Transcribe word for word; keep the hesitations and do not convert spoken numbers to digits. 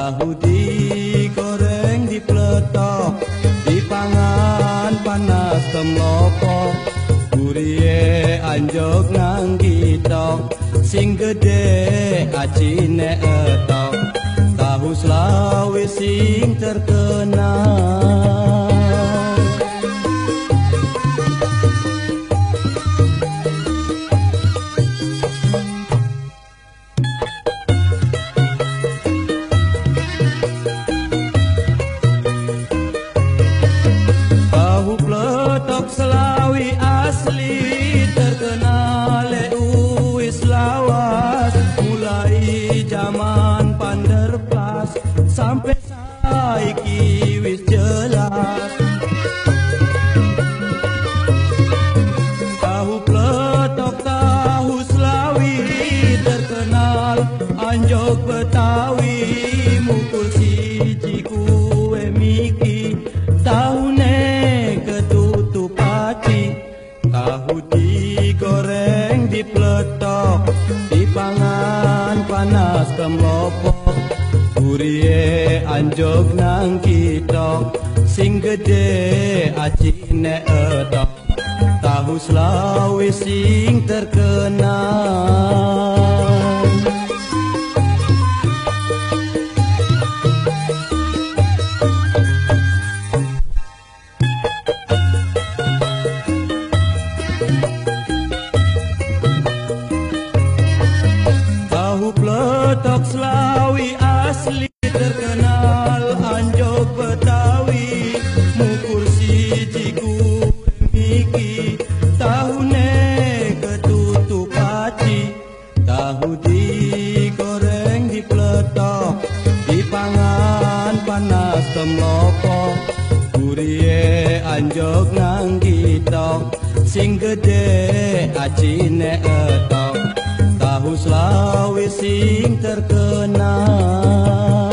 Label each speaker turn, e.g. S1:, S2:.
S1: Tahu digoreng dipletok, dipangan panas temlopok. Guriye anjog nganggi tok, sing gede acine etok. Tahu Slawi sing terkenal. Tahu pletok Slawi asli terkenal uwis lawas, mulai zaman Panderplas sampai saiki wis jelas. Tahu pletok tahu Slawi terkenal anjog Betawi, mukul siji kue miki tahune ketutup hati. Tahu digoreng dipletok, dipangan panas temlopok. Guriye anjog nang kitok, sing gede acine etok. Tahu Slawi sing terkenal. Tahu pletok Slawi asli terkenal anjog Betawi, mukur siji kue miki tahune ketutup hati. Tahu digoreng dipletok, dipangan panas temlopok. Guriye anjog nganggi tok, sing gede acine etok. Tahu Slawi sing terkenal.